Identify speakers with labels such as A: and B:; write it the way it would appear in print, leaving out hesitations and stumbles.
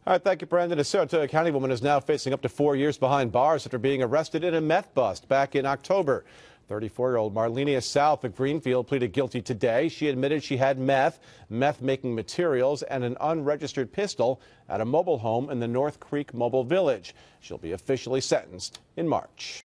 A: All right, thank you, Brandon. A Saratoga County woman is now facing up to 4 years behind bars after being arrested in a meth bust back in October. 34-year-old Marlinea.South of Greenfield pleaded guilty today. She admitted she had meth-making materials, and an unregistered pistol at a mobile home in the North Creek Mobile Village. She'll be officially sentenced in March.